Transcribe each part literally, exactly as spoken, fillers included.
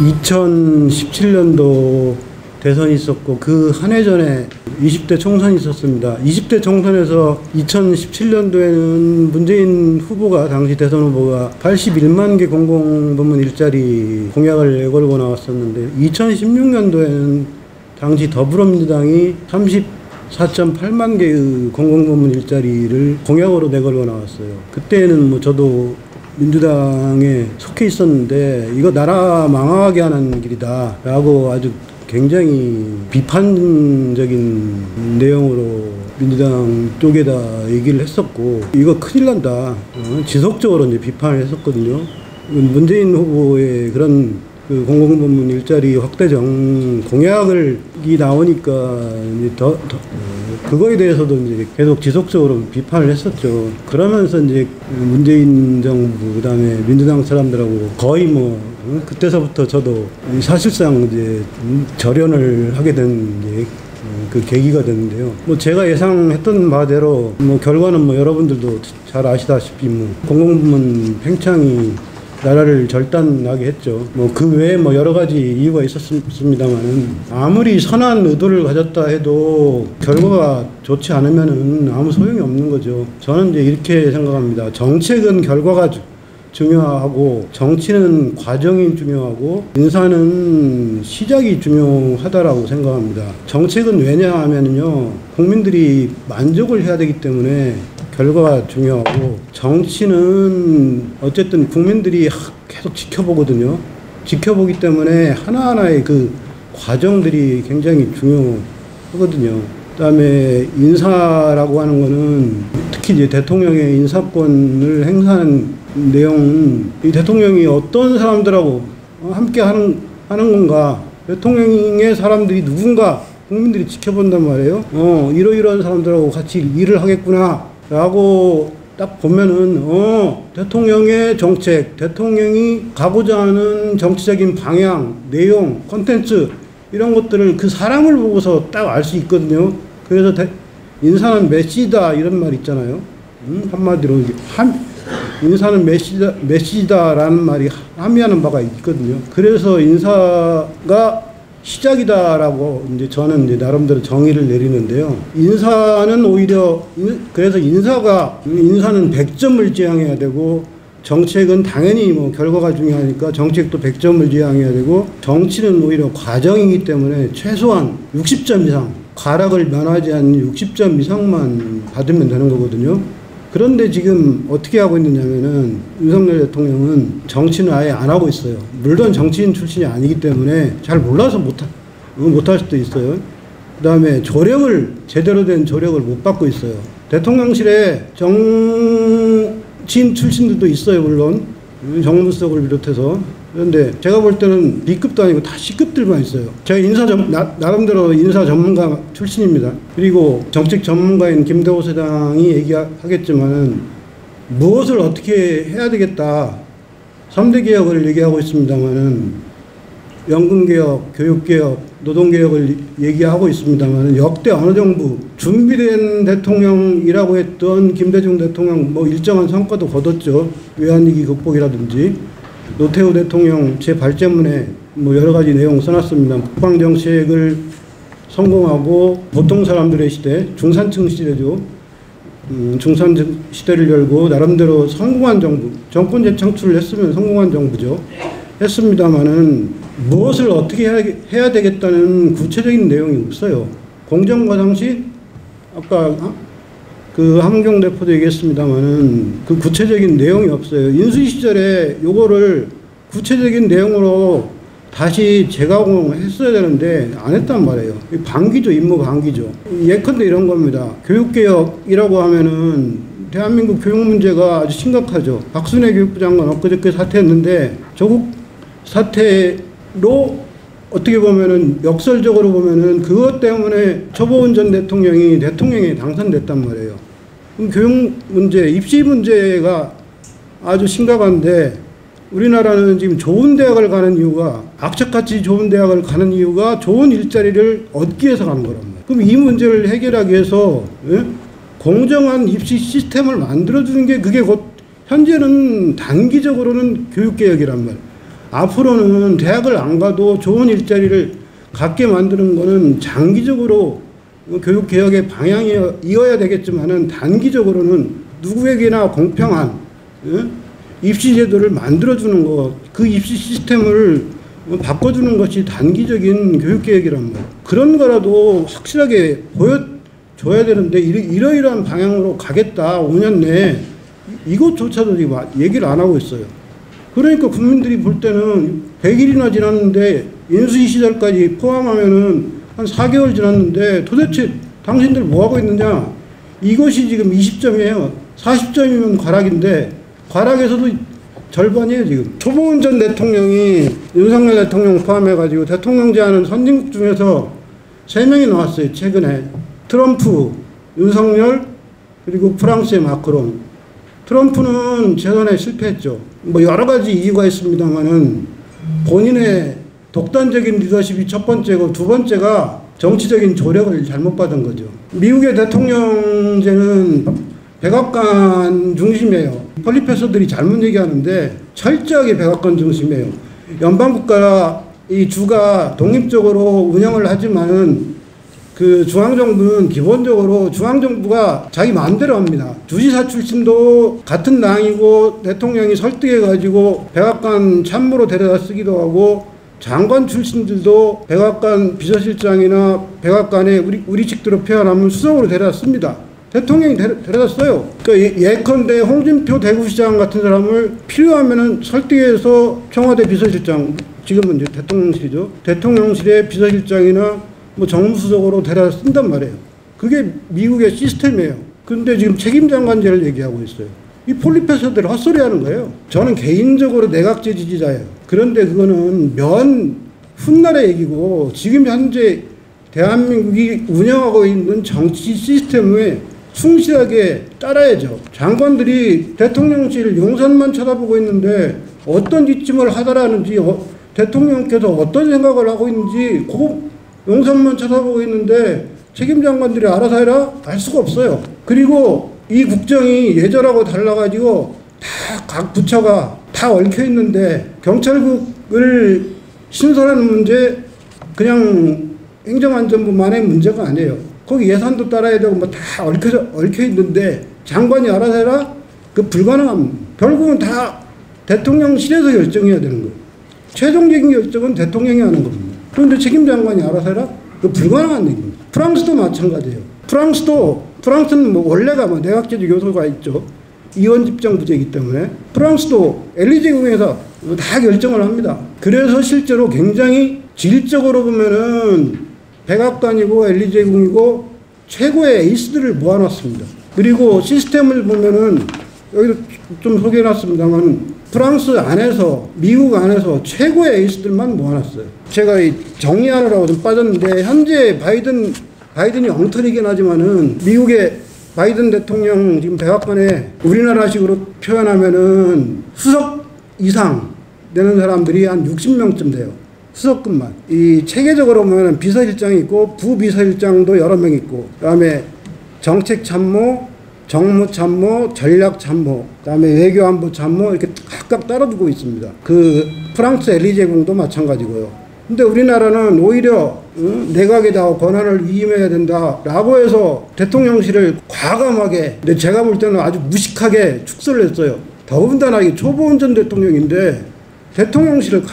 이천십칠 년도 대선이 있었고 그 한 해 전에 이십 대 총선이 있었습니다. 이십 대 총선에서 이천십칠 년도에는 문재인 후보가, 당시 대선 후보가 팔십일만 개 공공부문 일자리 공약을 내걸고 나왔었는데, 이천십육 년도에는 당시 더불어민주당이 삼십사 점 팔만 개의 공공부문 일자리를 공약으로 내걸고 나왔어요. 그때는 뭐 저도 민주당에 속해 있었는데 이거 나라 망하게 하는 길이다 라고 아주 굉장히 비판적인 내용으로 민주당 쪽에다 얘기를 했었고, 이거 큰일 난다, 어? 지속적으로 이제 비판을 했었거든요. 문재인 후보의 그런 그 공공부문 일자리 확대정 공약을 이 나오니까 이제 더, 더 어, 그거에 대해서도 이제 계속 지속적으로 비판을 했었죠. 그러면서 이제 문재인 정부, 그다음에 민주당 사람들하고 거의 뭐 어, 그때서부터 저도 사실상 이제 절연을 하게 된 이제 그 계기가 됐는데요. 뭐 제가 예상했던 바대로 뭐 결과는 뭐 여러분들도 잘 아시다시피 뭐 공공부문 팽창이 나라를 절단나게 했죠. 뭐 그 외에 뭐 여러 가지 이유가 있었습니다만은, 아무리 선한 의도를 가졌다 해도 결과가 좋지 않으면은 아무 소용이 없는 거죠. 저는 이제 이렇게 생각합니다. 정책은 결과가 중요하고, 정치는 과정이 중요하고, 인사는 시작이 중요하다라고 생각합니다. 정책은 왜냐하면요, 국민들이 만족을 해야 되기 때문에 결과가 중요하고, 정치는 어쨌든 국민들이 계속 지켜보거든요. 지켜보기 때문에 하나하나의 그 과정들이 굉장히 중요하거든요. 그다음에 인사라고 하는 거는 특히 이제 대통령의 인사권을 행사하는 내용은 이 대통령이 어떤 사람들하고 함께 하는 하는 건가, 대통령의 사람들이 누군가 국민들이 지켜본단 말이에요. 어, 이러이러한 사람들하고 같이 일을 하겠구나 라고 딱 보면은, 어, 대통령의 정책, 대통령이 가고자 하는 정치적인 방향, 내용, 콘텐츠, 이런 것들을 그 사람을 보고서 딱 알 수 있거든요. 그래서 대, 인사는 메시다 이런 말 있잖아요. 음, 한마디로 한, 인사는 메시다, 메시다라는 말이 함의하는 바가 있거든요. 그래서 인사가 시작이다라고 이제 저는 이제 나름대로 정의를 내리는데요. 인사는 오히려, 그래서 인사가, 인사는 백 점을 지향해야 되고, 정책은 당연히 뭐 결과가 중요하니까 정책도 백 점을 지향해야 되고, 정치는 오히려 과정이기 때문에 최소한 육십 점 이상, 과락을 면하지 않는 육십 점 이상만 받으면 되는 거거든요. 그런데 지금 어떻게 하고 있느냐면은, 윤석열 대통령은 정치는 아예 안 하고 있어요. 물론 정치인 출신이 아니기 때문에 잘 몰라서 못하, 못할 수도 있어요. 그 다음에 조력을, 제대로 된 조력을 못 받고 있어요. 대통령실에 정치인 출신들도 있어요, 물론. 정무수석을 비롯해서. 그런데 제가 볼 때는 B급도 아니고 다 C급들만 있어요. 제가 인사 전, 나, 나름대로 인사 전문가 출신입니다. 그리고 정책 전문가인 김대호 사장이 얘기하겠지만은 무엇을 어떻게 해야 되겠다, 삼 대 개혁을 얘기하고 있습니다만은, 연금개혁, 교육개혁, 노동개혁을 얘기하고 있습니다만은, 역대 어느 정부 준비된 대통령이라고 했던 김대중 대통령 뭐 일정한 성과도 거뒀죠. 외환위기 극복이라든지, 노태우 대통령 제 발제문에 뭐 여러 가지 내용 써놨습니다. 국방정책을 성공하고 보통 사람들의 시대, 중산층 시대죠. 음, 중산층 시대를 열고 나름대로 성공한 정부, 정권 재창출을 했으면 성공한 정부죠. 했습니다마는 무엇을 어떻게 해야, 해야 되겠다는 구체적인 내용이 없어요. 공정과정시, 아까 그 함경 대표도 얘기했습니다마는 그 구체적인 내용이 없어요. 인수위 시절에 요거를 구체적인 내용으로 다시 재가공했어야 되는데 안 했단 말이에요. 방기죠, 임무 방기죠. 예컨대 이런 겁니다. 교육개혁이라고 하면은 대한민국 교육 문제가 아주 심각하죠. 박순애 교육부 장관 엊그저께 사퇴했는데, 조국 사퇴로 어떻게 보면은 역설적으로 보면은 그것 때문에 초보은 전 대통령이 대통령에 당선됐단 말이에요. 그럼 교육 문제, 입시 문제가 아주 심각한데, 우리나라는 지금 좋은 대학을 가는 이유가, 악착같이 좋은 대학을 가는 이유가 좋은 일자리를 얻기 위해서 가는 거란 말이에요. 그럼 이 문제를 해결하기 위해서, 예? 공정한 입시 시스템을 만들어주는 게, 그게 곧 현재는 단기적으로는 교육개혁이란 말이에요. 앞으로는 대학을 안 가도 좋은 일자리를 갖게 만드는 거는 장기적으로 교육개혁의 방향이어야 되겠지만은 단기적으로는 누구에게나 공평한 입시제도를 만들어주는 것, 그 입시 시스템을 바꿔주는 것이 단기적인 교육개혁이란 말. 그런 거라도 확실하게 보여줘야 되는데 이러이러한 방향으로 가겠다 오 년 내에 이것조차도 지금 얘기를 안 하고 있어요. 그러니까 국민들이 볼 때는 백 일이나 지났는데 인수위 시절까지 포함하면은 한 사 개월 지났는데 도대체 당신들 뭐 하고 있느냐? 이것이 지금 이십 점이에요. 사십 점이면 과락인데 과락에서도 절반이에요, 지금. 초보은 전 대통령이 윤석열 대통령 포함해가지고 대통령 제안은 선진국 중에서 세 명이 나왔어요, 최근에. 트럼프, 윤석열, 그리고 프랑스의 마크롱. 트럼프는 재선에 실패했죠. 뭐 여러 가지 이유가 있습니다만은 본인의 독단적인 리더십이 첫 번째고 두 번째가 정치적인 조력을 잘못 받은 거죠. 미국의 대통령제는 백악관 중심이에요. 폴리페서들이 잘못 얘기하는데 철저하게 백악관 중심이에요. 연방국가 이 주가 독립적으로 운영을 하지만은 그 중앙정부는 기본적으로 중앙정부가 자기 마음대로 합니다. 주지사 출신도 같은 당이고 대통령이 설득해가지고 백악관 참모로 데려다 쓰기도 하고 장관 출신들도 백악관 비서실장이나 백악관에 우리, 우리 측대로 표현하면 수석으로 데려다 씁니다. 대통령이 데려, 데려다 써요. 그러니까 예컨대 홍준표 대구시장 같은 사람을 필요하면은 설득해서 청와대 비서실장, 지금은 이제 대통령실이죠. 대통령실의 비서실장이나 뭐 정무수석으로 데려다 쓴단 말이에요. 그게 미국의 시스템이에요. 그런데 지금 책임장관제를 얘기하고 있어요. 이 폴리페서들 헛소리 하는 거예요. 저는 개인적으로 내각제 지지자예요. 그런데 그거는 면 훗날의 얘기고 지금 현재 대한민국이 운영하고 있는 정치 시스템에 충실하게 따라야죠. 장관들이 대통령실 용산만 쳐다보고 있는데 어떤 지침을 하더라는지 어, 대통령께서 어떤 생각을 하고 있는지 그 용산만 쳐다보고 있는데 책임장관들이 알아서 해라? 알 수가 없어요. 그리고 이 국정이 예전하고 달라가지고 다 각 부처가 다 얽혀있는데 경찰국을 신설하는 문제 그냥 행정안전부만의 문제가 아니에요. 거기 예산도 따라야 되고 뭐 다 얽혀, 얽혀있는데 장관이 알아서 해라? 그 불가능합니다. 결국은 다 대통령실에서 결정해야 되는 거예요. 최종적인 결정은 대통령이 하는 겁니다. 그런데 책임장관이 알아서 해라? 그 불가능한 얘기입니다. 프랑스도 마찬가지예요. 프랑스도, 프랑스는 뭐 원래가 뭐 내각제도 요소가 있죠. 이원집정부제이기 때문에. 프랑스도 엘리제궁에서 다 결정을 합니다. 그래서 실제로 굉장히 질적으로 보면은 백악관이고 엘리제궁이고 최고의 에이스들을 모아놨습니다. 그리고 시스템을 보면은 여기도 좀 소개해놨습니다만 프랑스 안에서 미국 안에서 최고의 에이스들만 모아놨어요. 제가 이 정리하느라고 좀 빠졌는데 현재 바이든 바이든이 엉터리긴 하지만은 미국의 바이든 대통령 지금 백악관에 우리나라식으로 표현하면은 수석 이상 되는 사람들이 한 육십 명쯤 돼요. 수석급만. 이 체계적으로 보면 비서실장이 있고 부비서실장도 여러 명 있고 그다음에 정책참모, 정무참모, 전략참모, 그다음에 외교안보 참모 이렇게 각각 따라두고 있습니다. 그 프랑스 엘리제궁도 마찬가지고요. 근데 우리나라는 오히려 어? 내각에다 권한을 위임해야 된다라고 해서 대통령실을 과감하게, 근데 제가 볼 때는 아주 무식하게 축소를 했어요. 더군다나 이 초보은 전 대통령인데 대통령실을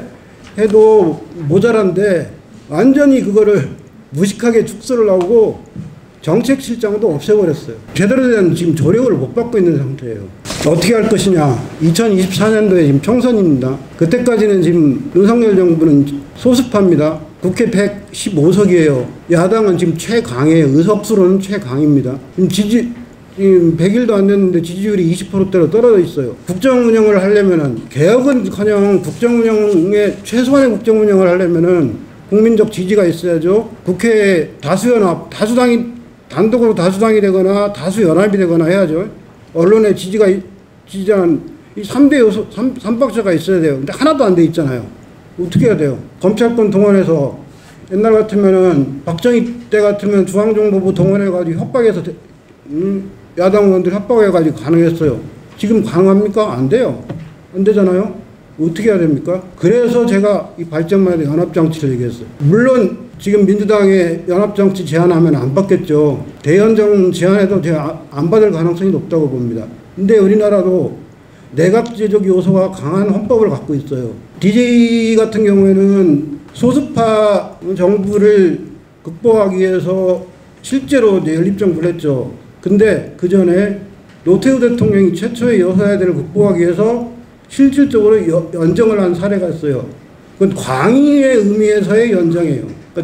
강화해도 모자란데 완전히 그거를 무식하게 축소를 하고 정책실장도 없애버렸어요. 제대로 된 지금 조력을 못 받고 있는 상태예요. 어떻게 할 것이냐. 이천이십사 년도에 지금 총선입니다. 그때까지는 지금 윤석열 정부는 소수파입니다. 국회 백십오 석이에요. 야당은 지금 최강이에요. 의석수로는 최강입니다. 지금 지지, 지금 백 일도 안 됐는데 지지율이 이십 퍼센트대로 떨어져 있어요. 국정 운영을 하려면은, 개혁은커녕 국정 운영에, 최소한의 국정 운영을 하려면은 국민적 지지가 있어야죠. 국회에 다수연합, 다수당이, 단독으로 다수당이 되거나 다수연합이 되거나 해야죠. 언론의 지지가, 지지한 이 삼 대 요소, 삼 박자가 있어야 돼요. 근데 하나도 안 돼 있잖아요. 어떻게 해야 돼요? 검찰권 동원해서, 옛날 같으면은, 박정희 때 같으면 중앙정보부 동원해가지고 협박해서, 음, 야당 의원들 협박해가지고 가능했어요. 지금 가능합니까? 안 돼요. 안 되잖아요. 어떻게 해야 됩니까? 그래서 제가 이 발전만의 연합정치를 얘기했어요. 물론 지금 민주당에 연합정치 제안하면 안 받겠죠. 대연정 제안해도 제가 안 받을 가능성이 높다고 봅니다. 근데 우리나라도 내각제적 요소가 강한 헌법을 갖고 있어요. 디제이 같은 경우에는 소수파 정부를 극복하기 위해서 실제로 이제 연립정부를 했죠. 근데 그 전에 노태우 대통령이 최초의 여사야대를 극복하기 위해서 실질적으로 여, 연정을 한 사례가 있어요. 그건 광의의 의미에서의 연정이에요. 그러니까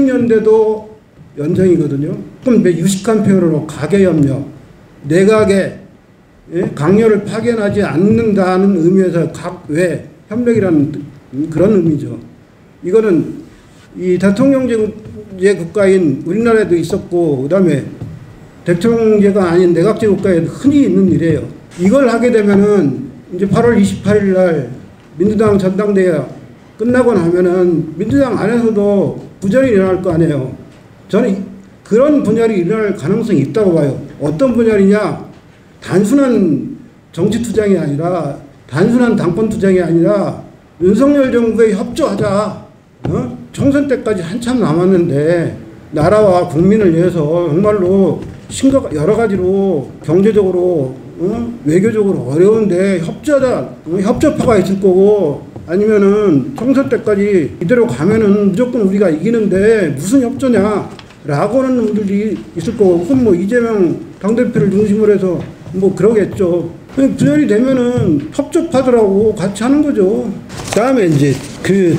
정책연대도 연정이거든요. 그럼 유식한 표현으로 가계협력, 내각의 예? 강요를 파견하지 않는다는 의미에서 각외 협력이라는 그런 의미죠. 이거는 이 대통령제 국가인 우리나라에도 있었고, 그 다음에 대통령제가 아닌 내각제 국가에 흔히 있는 일이에요. 이걸 하게 되면은 이제 팔월 이십팔일 날 민주당 전당대회가 끝나고 나면은 민주당 안에서도 분열이 일어날 거 아니에요. 저는 그런 분열이 일어날 가능성이 있다고 봐요. 어떤 분열이냐? 단순한 정치 투쟁이 아니라, 단순한 당권 투쟁이 아니라 윤석열 정부에 협조하자. 어? 총선 때까지 한참 남았는데 나라와 국민을 위해서 정말로 심각 여러 가지로 경제적으로 어? 외교적으로 어려운데 협조하자. 어? 협조파가 있을 거고, 아니면은 총선 때까지 이대로 가면은 무조건 우리가 이기는데 무슨 협조냐 라고 하는 놈들이 있을 거고, 그럼 뭐 이재명 당대표를 중심으로 해서 뭐 그러겠죠. 분열이 되면은 협조파들하고 같이 하는 거죠. 다음에 이제 그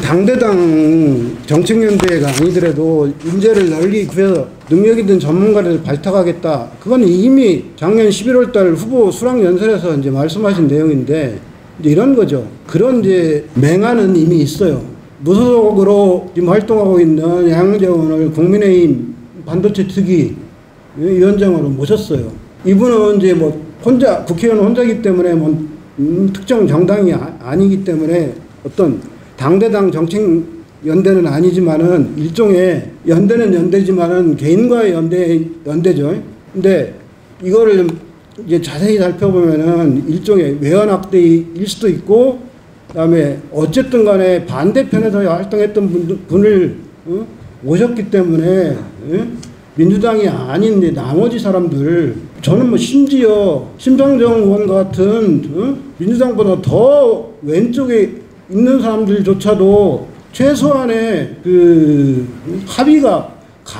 당대당 정책연대가 아니더라도 인재를 널리 구해서 능력 있는 전문가를 발탁하겠다. 그건 이미 작년 십일월 달 후보 수락연설에서 이제 말씀하신 내용인데, 이제 이런 거죠. 그런 이제 맹안은 이미 있어요. 무소속으로 지금 활동하고 있는 양재원을 국민의힘 반도체 특위 위원장으로 모셨어요. 이분은 이제 뭐 혼자, 국회의원 혼자이기 때문에 뭐 음, 특정 정당이 아, 니기 때문에 어떤 당대당 정책연대는 아니지만은 일종의 연대는 연대지만은 개인과의 연대, 연대죠. 근데 이거를 이제 자세히 살펴보면은 일종의 외연학대일 수도 있고, 그 다음에 어쨌든 간에 반대편에서 활동했던 분, 분을 어? 오셨기 때문에 어? 민주당이 아닌 나머지 사람들, 저는 뭐 심지어 심상정 의원 같은 어? 민주당보다 더 왼쪽에 있는 사람들조차도 최소한의 그 합의가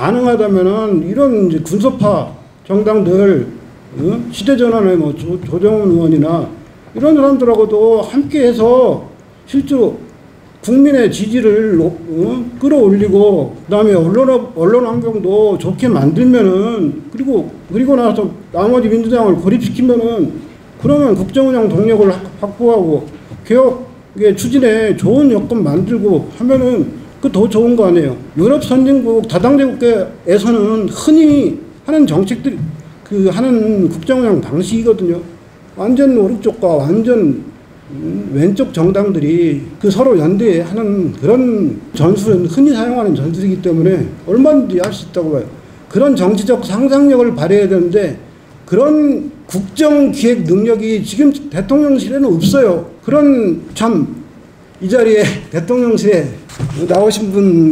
가능하다면은 이런 이제 군소파 정당들, 어? 시대전환의 뭐 조, 조정훈 의원이나 이런 사람들하고도 함께해서 실제로 국민의 지지를 어? 끌어올리고, 그 다음에 언론, 언론 환경도 좋게 만들면은, 그리고, 그리고 나서 나머지 민주당을 고립시키면은, 그러면 국정운영 동력을 확보하고, 개혁의 추진에 좋은 여건 만들고 하면은, 그 더 좋은 거 아니에요. 유럽 선진국, 다당제 국가에서는 흔히 하는 정책들이, 그 하는 국정운영 방식이거든요. 완전 오른쪽과 완전 음, 왼쪽 정당들이 그 서로 연대하는 그런 전술은 흔히 사용하는 전술이기 때문에 얼마든지 할 수 있다고 봐요. 그런 정치적 상상력을 발휘해야 되는데 그런 국정기획 능력이 지금 대통령실에는 없어요. 그런 참 이 자리에 대통령실에 나오신 분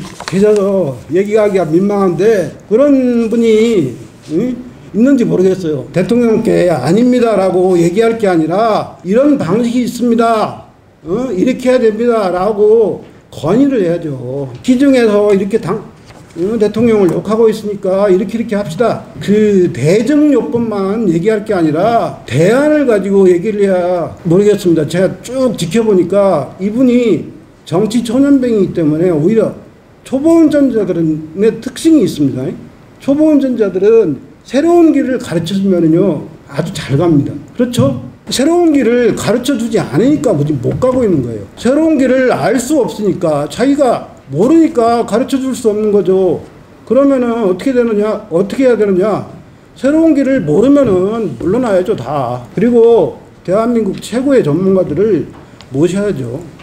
계셔서 얘기하기가 민망한데 그런 분이 응? 있는지 모르겠어요. 대통령께 아닙니다라고 얘기할 게 아니라 이런 방식이 있습니다. 어? 이렇게 해야 됩니다라고 건의를 해야죠. 기중에서 이렇게 당, 어? 대통령을 욕하고 있으니까 이렇게 이렇게 합시다. 그 대정 요건만 얘기할 게 아니라 대안을 가지고 얘기를 해야 모르겠습니다. 제가 쭉 지켜보니까 이분이 정치 초년병이기 때문에 오히려 초보 운전자들의 특징이 있습니다. 초보 운전자들은 새로운 길을 가르쳐주면요 아주 잘 갑니다. 그렇죠? 새로운 길을 가르쳐주지 않으니까 못 가고 있는 거예요. 새로운 길을 알 수 없으니까, 자기가 모르니까 가르쳐줄 수 없는 거죠. 그러면은 어떻게 되느냐, 어떻게 해야 되느냐, 새로운 길을 모르면은 물러나야죠 다. 그리고 대한민국 최고의 전문가들을 모셔야죠.